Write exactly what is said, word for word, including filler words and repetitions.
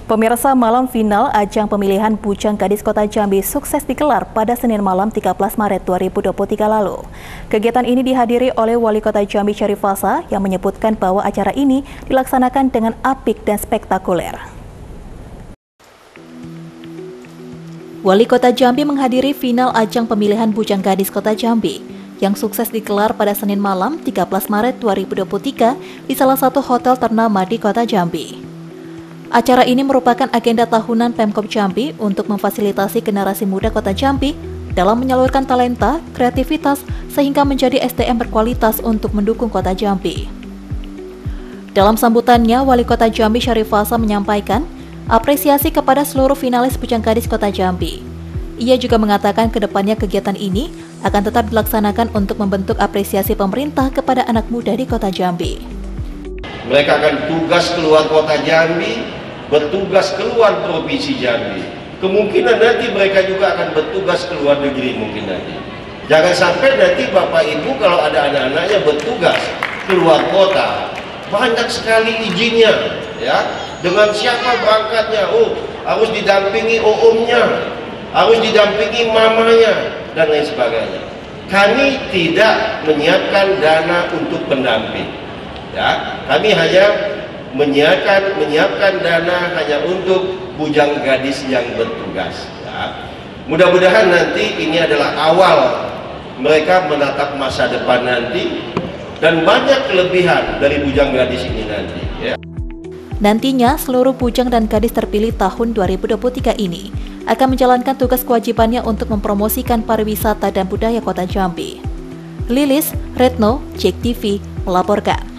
Pemirsa, malam final ajang pemilihan Bujang Gadis Kota Jambi sukses digelar pada Senin malam tiga belas Maret dua ribu dua puluh tiga lalu. Kegiatan ini dihadiri oleh Wali Kota Jambi Syarif Fasa yang menyebutkan bahwa acara ini dilaksanakan dengan apik dan spektakuler. Wali Kota Jambi menghadiri final ajang pemilihan Bujang Gadis Kota Jambi yang sukses digelar pada Senin malam tiga belas Maret dua ribu dua puluh tiga di salah satu hotel ternama di Kota Jambi. Acara ini merupakan agenda tahunan Pemkop Jambi untuk memfasilitasi generasi muda Kota Jambi dalam menyalurkan talenta, kreativitas, sehingga menjadi S D M berkualitas untuk mendukung Kota Jambi. Dalam sambutannya, Wali Kota Jambi Syarif Fasa menyampaikan apresiasi kepada seluruh finalis Bujang Gadis Kota Jambi. Ia juga mengatakan kedepannya kegiatan ini akan tetap dilaksanakan untuk membentuk apresiasi pemerintah kepada anak muda di Kota Jambi. Mereka akan tugas keluar Kota Jambi, bertugas keluar Provinsi Jambi. Kemungkinan nanti mereka juga akan bertugas keluar negeri mungkin nanti. Jangan sampai nanti Bapak Ibu kalau ada anak-anaknya bertugas keluar kota, banyak sekali izinnya, ya. Dengan siapa berangkatnya? Oh, harus didampingi omnya, harus didampingi mamanya, dan lain sebagainya. Kami tidak menyiapkan dana untuk pendamping. Ya, kami hanya menyiapkan menyiapkan dana hanya untuk bujang gadis yang bertugas. Ya. Mudah-mudahan nanti ini adalah awal mereka menatap masa depan nanti dan banyak kelebihan dari bujang gadis ini nanti. Ya. Nantinya seluruh bujang dan gadis terpilih tahun dua ribu dua puluh tiga ini akan menjalankan tugas kewajibannya untuk mempromosikan pariwisata dan budaya Kota Jambi. Lilis, Retno, Jek T V melaporkan.